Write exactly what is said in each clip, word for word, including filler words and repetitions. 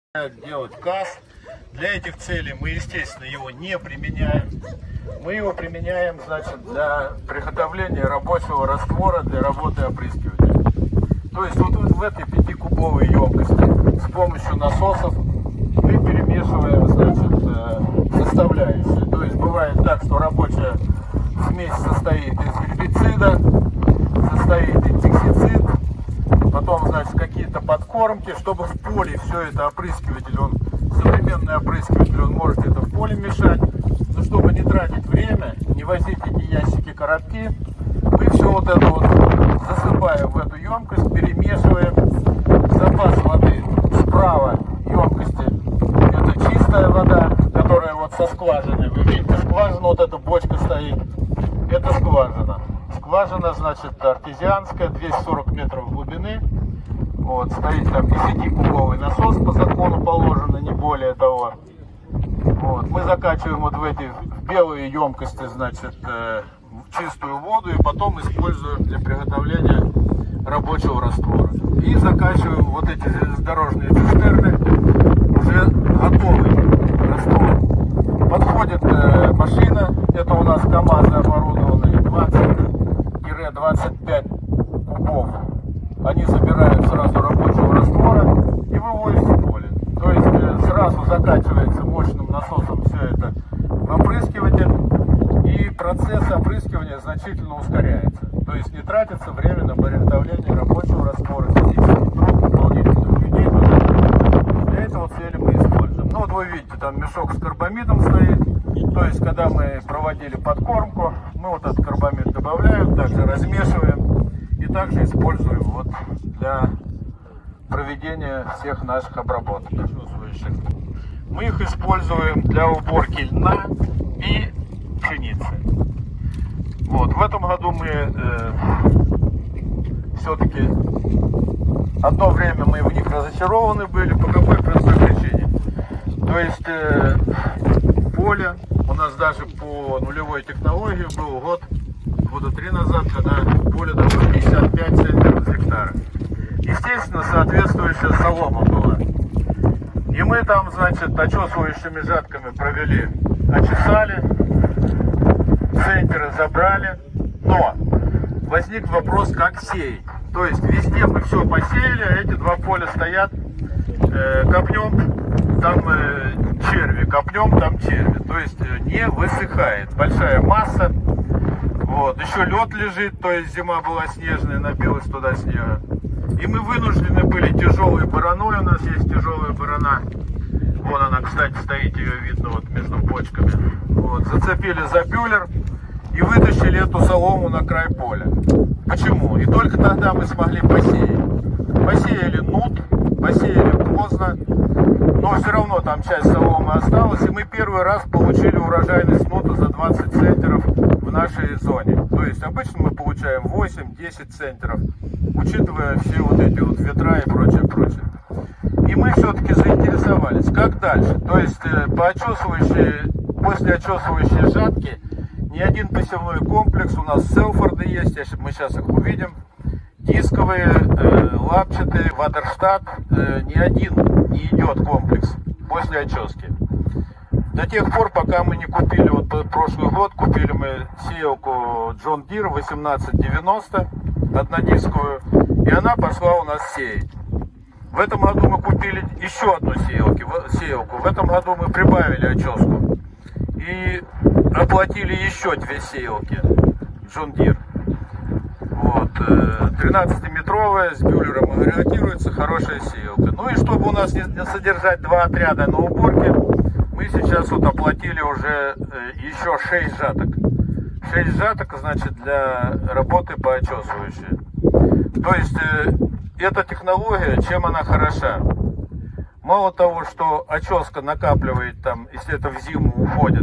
делать КАС. Для этих целей мы, естественно, его не применяем. Мы его применяем, значит, для приготовления рабочего раствора для работы опрыскивателя. То есть вот в этой пятикубовой емкости с помощью насосов мы перемешиваем, значит, составляющие. То есть бывает так, что рабочая смесь состоит из гербицида, состоит инсектицид, потом, значит, какие-то подкормки, чтобы в поле все это опрыскиватель, он современный опрыскиватель, он может это в поле мешать, но чтобы не тратить время, не возить эти ящики, коробки, мы все вот это вот засыпаем в эту емкость, перемешиваем. Запас воды справа емкости — это чистая вода, которая вот со скважины, вы видите, скважина, вот эта бочка стоит, это скважина. Скважина, значит, артезианская, двести сорок метров глубины. Вот, стоит там десятикубовый насос, по закону положено, не более того. Вот, мы закачиваем вот в эти в белые емкости, значит, э, чистую воду и потом используем для приготовления рабочего раствора. И закачиваем вот эти железнодорожные цистерны уже готовый раствор. Подходит э, машина, это у нас КАМАЗы оборудованные, двадцать-двадцать пять кубов. Они собирают сразу рабочего раствора и вывозят в поле. То есть э, сразу закачивается мощным насосом все это в опрыскиватель, и процесс опрыскивания значительно ускоряется. То есть не тратится время на приготовление рабочего раствора, физический труд дополнительных людей. Для этого цели мы используем. Ну вот вы видите, там мешок с карбамидом стоит. То есть когда мы проводили подкормку, мы вот этот карбамид добавляем, также размешиваем и также используем вот для проведения всех наших обработок. Мы их используем для уборки льна и пшеницы. Вот, в этом году мы э, все-таки одно время мы в них разочарованы были. По какой простой причине? То есть э, поле у нас даже по нулевой технологии был год, года три назад, когда поле дало пятьдесят пять центнеров с гектара. Естественно, соответствующая солома была. И мы там, значит, очесывающими жатками провели, очесали, центеры забрали, но возник вопрос, как сеять. То есть везде мы все посеяли, а эти два поля стоят, э, копнем, там э, черви, копнем, там черви. То есть э, не высыхает. Большая масса. Вот, еще лед лежит, то есть зима была снежная, набилась туда снега. И мы вынуждены были тяжелой бараной, у нас есть тяжелая барана. Вон она, кстати, стоит, ее видно вот между почками. Вот, зацепили за бюллер и вытащили эту солому на край поля. Почему? И только тогда мы смогли посеять. Посеяли нут, посеяли поздно, но все равно там часть соломы осталась, и мы первый раз получили урожайность нута за двадцать центнеров в нашей зоне. То есть обычно мы получаем восемь-десять центнеров, учитывая все вот эти вот ветра и прочее, прочее. И мы все-таки заинтересовались, как дальше. То есть по очесывающей, после очесывающей жатки ни один посевной комплекс, у нас селфорды есть, мы сейчас их увидим, дисковые, э, лапчатые, Ватерштат, э, ни один не идет комплекс после очески. До тех пор, пока мы не купили, вот прошлый год купили мы сеялку Джон Дир восемнадцать девяносто, однодисковую, и она пошла у нас сеять. В этом году мы купили еще одну сеялку, сеялку. В этом году мы прибавили оческу и оплатили еще две сеялки Джон Дир. Вот, тринадцатиметровая, с бюллером агрегатируется, хорошая сеялка. Ну и чтобы у нас не содержать два отряда на уборке, мы сейчас вот оплатили уже еще шесть жаток. шесть жаток, значит, для работы по очесывающей. То есть эта технология, чем она хороша? Мало того, что оческа накапливает там, если это в зиму уходит,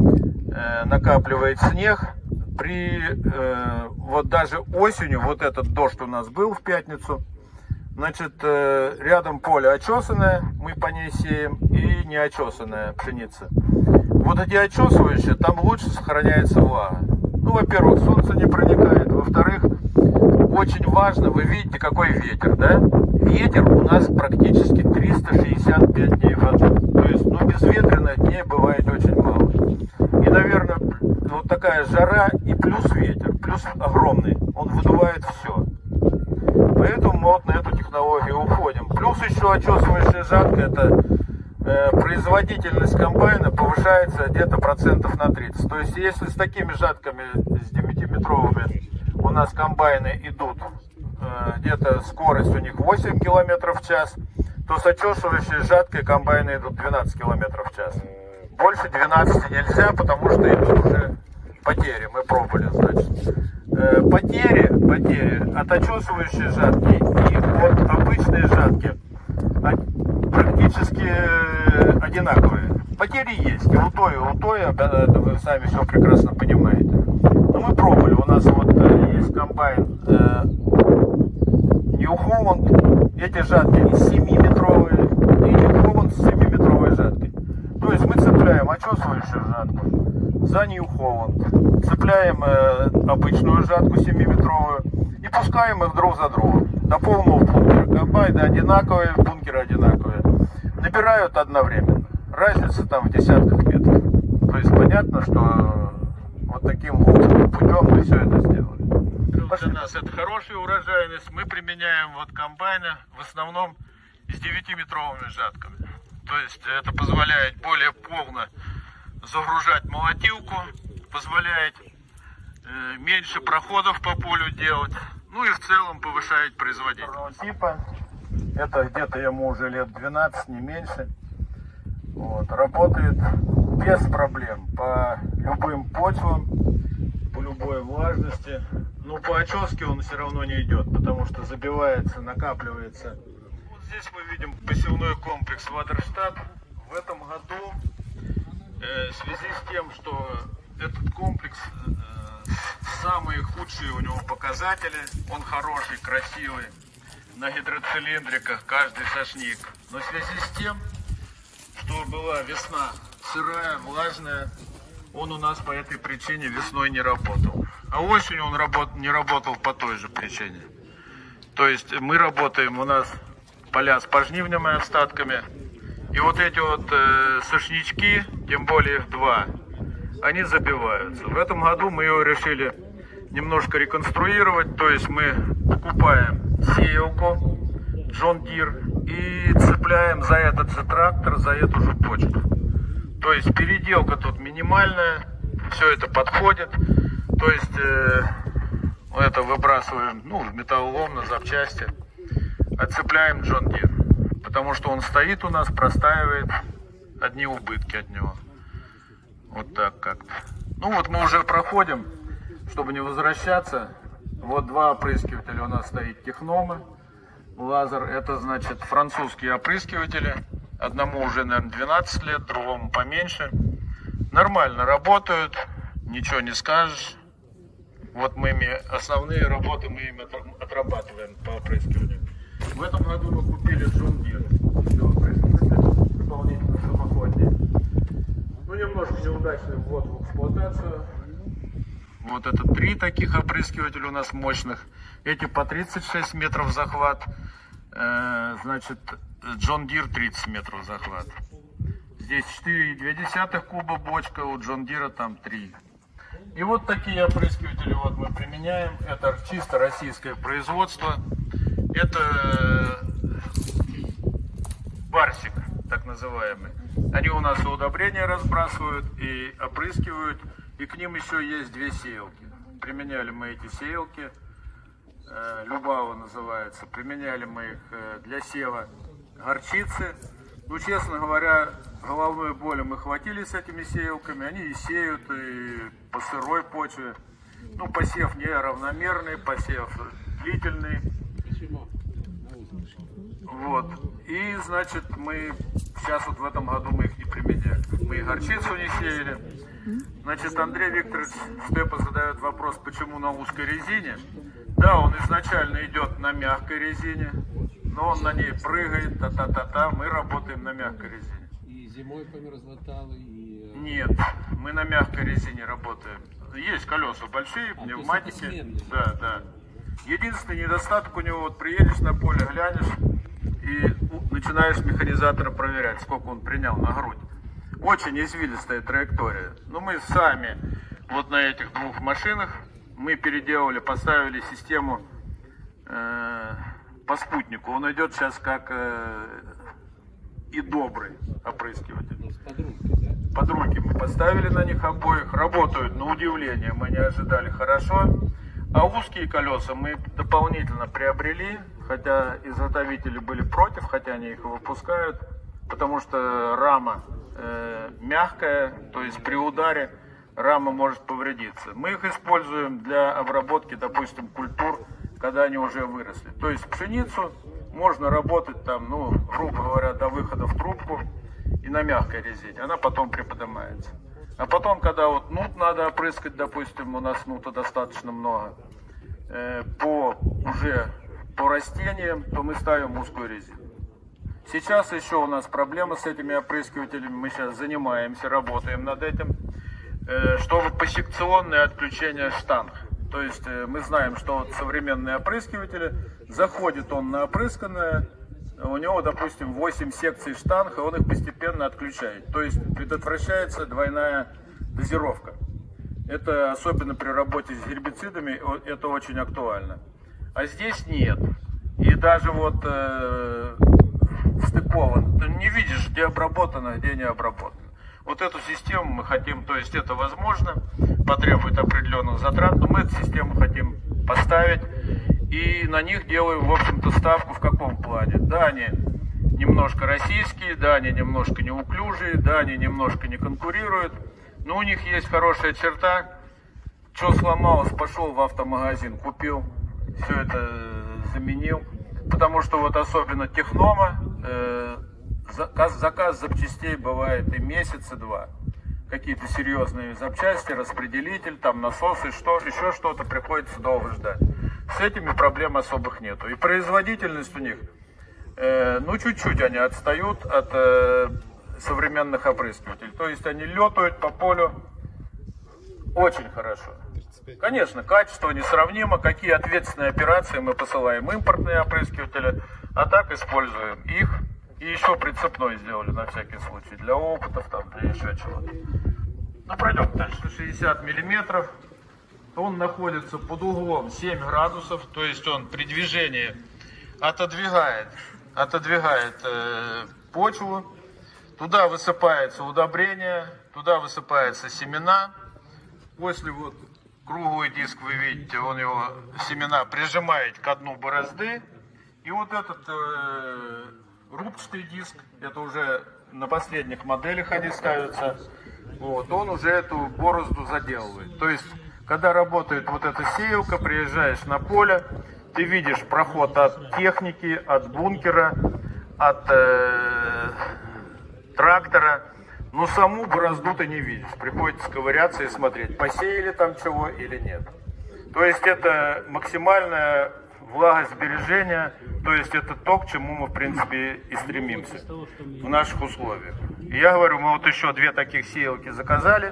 накапливает снег, при э, вот даже осенью, вот этот дождь у нас был в пятницу, значит, э, рядом поле очесанное, мы по ней сеем, и неочесанная пшеница. Вот эти очесывающие, там лучше сохраняется влага. Ну, во-первых, солнце не проникает, во-вторых, очень важно, вы видите, какой ветер, да? Ветер у нас практически триста шестьдесят пять дней в году. То есть, ну, безветренных дней бывает очень мало. И, наверное, вот такая жара и плюс ветер, плюс огромный, он выдувает все. Поэтому мы вот на эту технологию уходим. Плюс еще очесывающая жатка, это э, производительность комбайна повышается где-то процентов на тридцать. То есть, если с такими жатками, с девятиметровыми, у нас комбайны идут, э, где-то скорость у них восемь километров в час, то с очесывающей жаткой комбайны идут двенадцать километров в час. Больше двенадцати нельзя, потому что идут уже потери. Мы пробовали, значит. Э, потери, потери от очесывающей жатки и от обычной жатки практически одинаковые. Потери есть. И у той, и у той, это вы сами все прекрасно понимаете. Но мы пробовали. У нас вот есть комбайн э, New Holland. Эти жатки семиметровые. И New Holland с семиметровой жаткой. То есть мы цепляем очесывающую жатку за New Holland, цепляем э, обычную жатку семиметровую и пускаем их друг за другом до полного бункера. Комбайны одинаковые, бункеры одинаковые. Набирают одновременно. Разница там в десятках метров. То есть понятно, что вот таким путем мы все это сделали. Для нас это хорошая урожайность. Мы применяем вот комбайны в основном с девятиметровыми жатками. То есть это позволяет более полно загружать молотилку, позволяет э, меньше проходов по полю делать, ну и в целом повышает производительность. Типа, это где-то ему уже лет двенадцать, не меньше. Вот, работает без проблем по любым почвам, по любой влажности. Но по оческе он все равно не идет, потому что забивается, накапливается. Здесь мы видим посевной комплекс Вадерштат. В этом году, э, в связи с тем, что этот комплекс, э, самые худшие у него показатели, он хороший, красивый, на гидроцилиндриках каждый сошник. Но в связи с тем, что была весна сырая, влажная, он у нас по этой причине весной не работал. А осенью он работ, не работал по той же причине. То есть мы работаем, у нас поля с пожнивными остатками. И вот эти вот э, сошнички, тем более их два, они забиваются. В этом году мы его решили немножко реконструировать. То есть мы покупаем сеялку John Deere и цепляем за этот же трактор, за эту же почку. То есть переделка тут минимальная, все это подходит. То есть э, это выбрасываем, ну, в металлолом, на запчасти. Отцепляем John Deere, потому что он стоит у нас, простаивает, одни убытки от него. Вот так как-то. Ну вот мы уже проходим, чтобы не возвращаться. Вот два опрыскивателя у нас стоит Техномы. Лазер, это значит французские опрыскиватели. Одному уже, наверное, двенадцать лет, другому поменьше. Нормально работают, ничего не скажешь. Вот мы ими, основные работы мы ими отрабатываем по опрыскиванию. В этом году мы купили John Deere, дополнительно самоходнее. Ну, немножко неудачный ввод в эксплуатацию. Вот это три таких опрыскивателя у нас мощных. Эти по тридцать шесть метров захват. Э, значит, John Deere тридцать метров захват. Здесь четыре и две десятых куба бочка, у John Deere там три. И вот такие опрыскиватели вот мы применяем. Это чисто российское производство. Это Барсик, так называемый. Они у нас и удобрения разбрасывают, и опрыскивают. И к ним еще есть две сеялки. Применяли мы эти сеялки. Любава называется. Применяли мы их для сева горчицы. Ну, честно говоря, головной боли мы хватили с этими сеялками. Они и сеют, и по сырой почве. Ну, посев неравномерный, посев длительный. Вот. И, значит, мы сейчас вот в этом году мы их не применяем. Мы и горчицу не сеяли. Значит, Андрей Викторович Степа задает вопрос, почему на узкой резине. Да, он изначально идет на мягкой резине, но он на ней прыгает, та-та-та-та. Мы работаем на мягкой резине. И зимой померзлотало, и... Нет, мы на мягкой резине работаем. Есть колеса большие, а, пневматики. Да, да. Единственный недостаток у него, вот приедешь на поле, глянешь и начинаешь механизатора проверять, сколько он принял на грудь. Очень извилистая траектория. Но мы сами вот на этих двух машинах мы переделали, поставили систему э, по спутнику. Он идет сейчас как э, и добрый опрыскиватель. Под руки мы поставили на них обоих. Работают, на удивление, мы не ожидали, хорошо. А узкие колеса мы дополнительно приобрели, хотя изготовители были против, хотя они их выпускают, потому что рама э, мягкая, то есть при ударе рама может повредиться. Мы их используем для обработки, допустим, культур, когда они уже выросли. То есть пшеницу можно работать там, ну, грубо говоря, до выхода в трубку и на мягкой резине. Она потом приподнимается. А потом, когда вот нут надо опрыскать, допустим, у нас нута достаточно много, э, по уже по растениям, то мы ставим узкую резину. Сейчас еще у нас проблема с этими опрыскивателями. Мы сейчас занимаемся, работаем над этим, э, чтобы посекционное отключение штанг. То есть э, мы знаем, что вот современные опрыскиватели, заходит он на опрысканное, у него, допустим, восемь секций штанг, и он их постепенно отключает. То есть предотвращается двойная дозировка. Это особенно при работе с гербицидами, это очень актуально. А здесь нет. И даже вот э, стыкован, ты не видишь, где обработано, где не обработано. Вот эту систему мы хотим, то есть это возможно, потребует определенных затрат, но мы эту систему хотим поставить. И на них делаем, в общем-то, ставку в каком плане? Да, они немножко российские, да, они немножко неуклюжие, да, они немножко не конкурируют. Но у них есть хорошая черта. Что сломалось, пошел в автомагазин, купил, все это заменил. Потому что вот особенно технома, э, заказ, заказ запчастей бывает и месяц, и два. Какие-то серьезные запчасти, распределитель, там насосы, что, еще что-то, приходится долго ждать. С этими проблем особых нету. И производительность у них, э, ну чуть-чуть они отстают от э, современных опрыскивателей. То есть они летают по полю очень хорошо. Конечно, качество несравнимо. Какие ответственные операции мы посылаем импортные опрыскиватели, а так используем их. И еще прицепной сделали на всякий случай, для опытов, там, для еще чего-то. Ну, пройдем дальше. шестьдесят миллиметров. Он находится под углом семь градусов, то есть он при движении отодвигает, отодвигает э, почву. Туда высыпается удобрение, туда высыпаются семена. После вот круглый диск, вы видите, он его семена прижимает к дну борозды. И вот этот э, рубчатый диск, это уже на последних моделях они ставятся, вот, он уже эту борозду заделывает. То есть, когда работает вот эта сеялка, приезжаешь на поле, ты видишь проход от техники, от бункера, от э, трактора, но саму борозду ты не видишь. Приходится ковыряться и смотреть, посеяли там чего или нет. То есть это максимальное влагосбережение, то есть это то, к чему мы в принципе и стремимся в наших условиях. И я говорю, мы вот еще две таких сеялки заказали,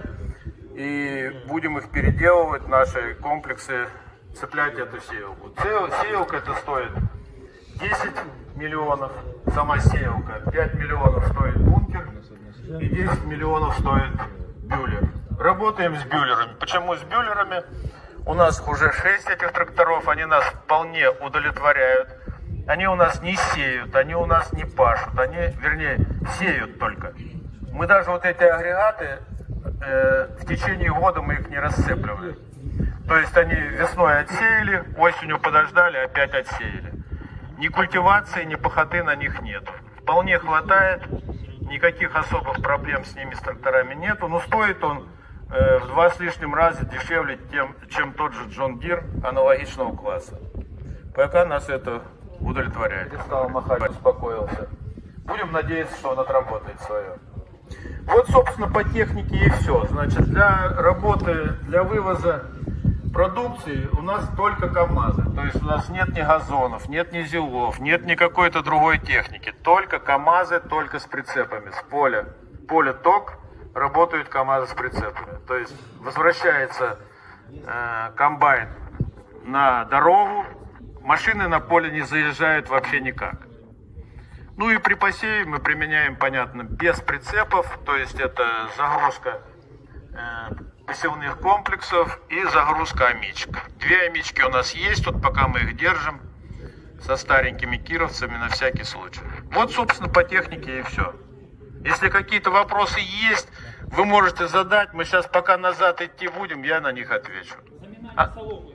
и будем их переделывать, наши комплексы, цеплять эту сеялку. Сеялка это стоит десять миллионов, сама сеялка, пять миллионов стоит бункер, и десять миллионов стоит бюллер. Работаем с бюллерами. Почему с бюллерами? У нас уже шесть этих тракторов, они нас вполне удовлетворяют. Они у нас не сеют, они у нас не пашут, они, вернее, сеют только. Мы даже вот эти агрегаты, э, в течение года мы их не рассыпливаем. То есть они весной отсеяли, осенью подождали, опять отсеяли. Ни культивации, ни пахоты на них нет. Вполне хватает, никаких особых проблем с ними, с тракторами нету, но стоит он э, в два с лишним раза дешевле, тем, чем тот же John Deere аналогичного класса. Пока нас это удовлетворяет. Стал махать, успокоился. Будем надеяться, что он отработает свое. Вот, собственно, по технике и все. Значит, для работы, для вывоза продукции у нас только КАМАЗы. То есть у нас нет ни газонов, нет ни зилов, нет ни какой-то другой техники. Только КАМАЗы, только с прицепами. С поля, поле ток, работают КАМАЗы с прицепами. То есть возвращается э, комбайн на дорогу, машины на поле не заезжают вообще никак. Ну и при посеве мы применяем, понятно, без прицепов, то есть это загрузка э, посевных комплексов и загрузка амичек. Две амички у нас есть, вот пока мы их держим со старенькими кировцами на всякий случай. Вот, собственно, по технике и все. Если какие-то вопросы есть, вы можете задать. Мы сейчас пока назад идти будем, я на них отвечу. А,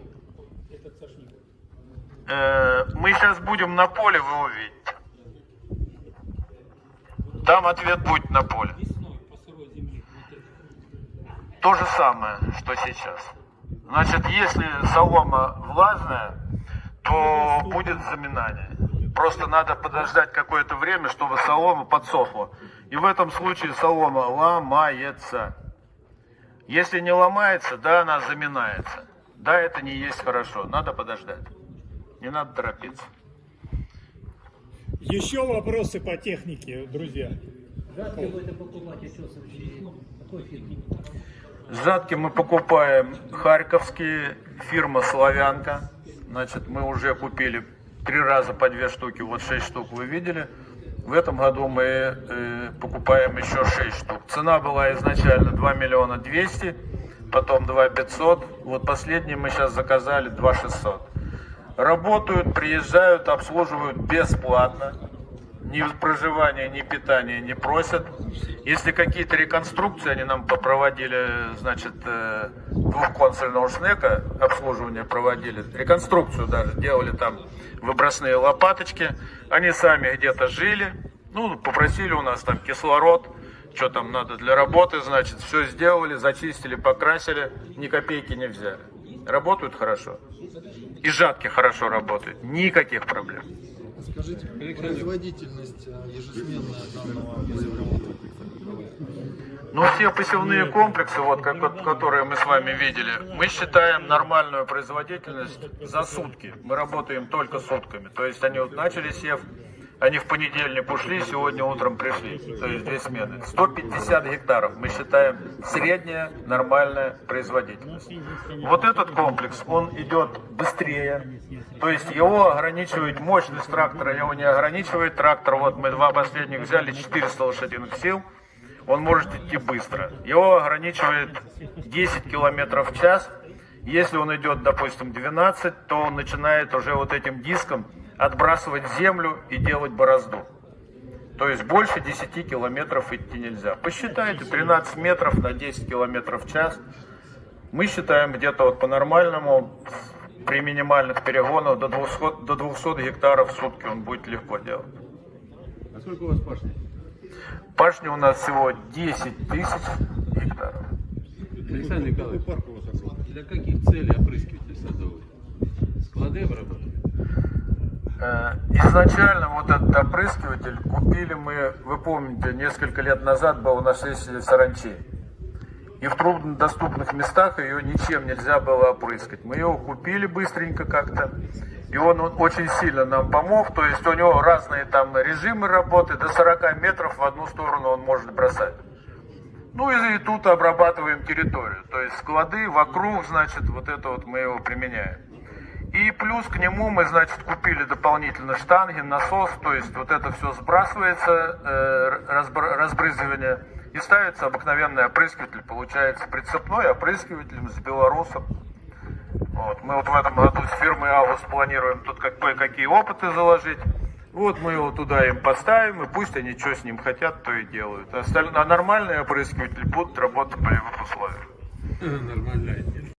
э, мы сейчас будем на поле, вы увидите. Там ответ будет на поле. То же самое, что сейчас. Значит, если солома влажная, то будет заминание. Просто надо подождать какое-то время, чтобы солома подсохла. И в этом случае солома ломается. Если не ломается, да, она заминается. Да, это не есть хорошо. Надо подождать. Не надо торопиться. Еще вопросы по технике, друзья? Жатки будете покупать очесов? Какой фирмы? Жатки мы покупаем харьковские, фирма «Славянка». Значит, мы уже купили три раза по две штуки, вот шесть штук вы видели. В этом году мы э, покупаем еще шесть штук. Цена была изначально два миллиона двести, потом два пятьсот. Вот последний мы сейчас заказали два шестьсот. Работают, приезжают, обслуживают бесплатно. Ни проживания, ни питания не просят. Если какие-то реконструкции, они нам попроводили, значит, двухконсольного шнека, обслуживание проводили, реконструкцию даже, делали там выбросные лопаточки. Они сами где-то жили, ну, попросили у нас там кислород, что там надо для работы, значит, все сделали, зачистили, покрасили, ни копейки не взяли. Работают хорошо. И жатки хорошо работают, никаких проблем. Скажите, производительность ежесменная данного посевного? Ну, все посевные комплексы, вот, как, вот, которые мы с вами видели, мы считаем нормальную производительность за сутки. Мы работаем только сутками. То есть они вот начали сев, они в понедельник ушли, сегодня утром пришли. То есть две смены. сто пятьдесят гектаров мы считаем средняя нормальная производительность. Вот этот комплекс, он идет быстрее. То есть его ограничивает мощность трактора, его не ограничивает трактор. Вот мы два последних взяли, четыреста лошадиных сил. Он может идти быстро. Его ограничивает десять километров в час. Если он идет, допустим, двенадцать, то он начинает уже вот этим диском отбрасывать землю и делать борозду. То есть больше десяти километров идти нельзя. Посчитайте, тринадцать метров на десять километров в час. Мы считаем где-то вот по-нормальному, при минимальных перегонах, до двухсот, до двухсот гектаров в сутки он будет легко делать. А сколько у вас пашни? Пашни у нас всего десять тысяч гектаров. Александр Николаевич, для каких целей опрыскиватель садовый? Склады обрабатывают? Изначально вот этот опрыскиватель купили мы, вы помните, несколько лет назад был у нас есть саранчи. И в труднодоступных местах ее ничем нельзя было опрыскать. Мы его купили быстренько как-то. И он, он очень сильно нам помог. То есть у него разные там режимы работы. До сорока метров в одну сторону он может бросать. Ну и, и тут обрабатываем территорию. То есть склады вокруг, значит, вот это вот мы его применяем. И плюс к нему мы, значит, купили дополнительно штанги, насос. То есть вот это все сбрасывается, э, разбр- разбрызгивание. И ставится обыкновенный опрыскиватель, получается прицепной опрыскиватель с белорусом. Вот. Мы вот в этом году с фирмой Август планируем тут как кое-какие опыты заложить. Вот мы его туда им поставим, и пусть они что с ним хотят, то и делают. А, остальные, а нормальные опрыскиватели будут работать в полевых условиях. Нормально.